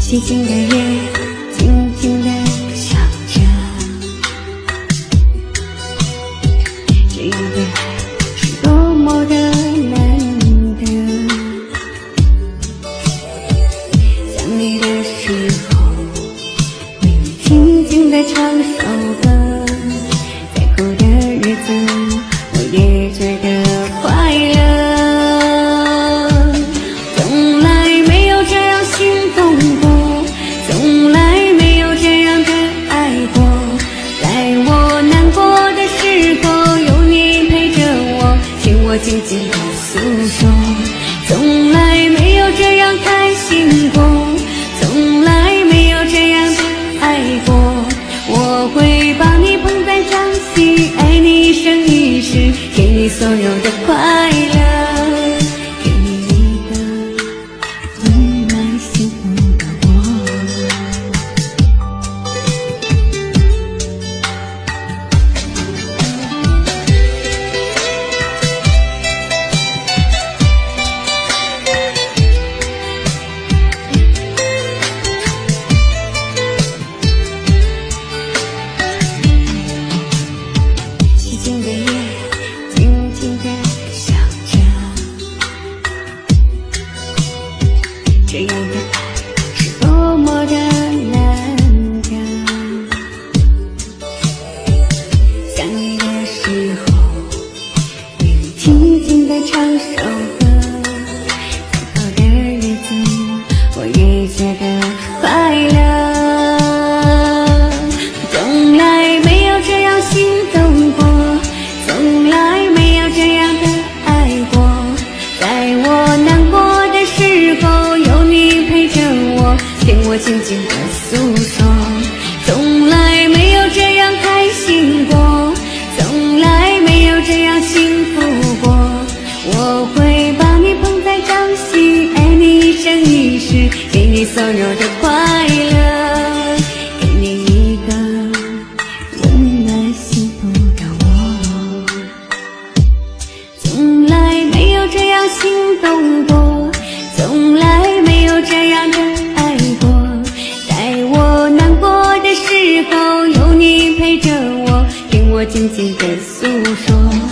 寂静的夜，静静地想着，这样的爱是多么的难得。想你的时候，为你静静地唱首歌，再苦的日子，我也觉得快乐。从来没有这样心动过，从来没有这样的爱过。在我难过的时候，有你陪着我，听我静静地诉说。从来没有这样开心过，从来没有这样的爱过。我会把你捧在掌心，爱你一生一世，给你所有的快乐，给你一个温暖幸福的我。寂静的夜，静静地想着，这样的爱是多么的难得。想你的时候，为你静静地唱首歌，再好的日子，我也觉得快乐。从来没有这样心动过，从来没有这样的爱过。在我难过的时候，有你陪着我，听我静静地诉说。从来没有这样开心过，从来没有这样幸福过。我会把你捧在掌心，爱你一生一世，给你所有的快乐，给你一个温暖幸福的我。从来没有这样心动过，从来没有这样的爱过。在我难过的时候，有你陪着我，听我静静地诉说。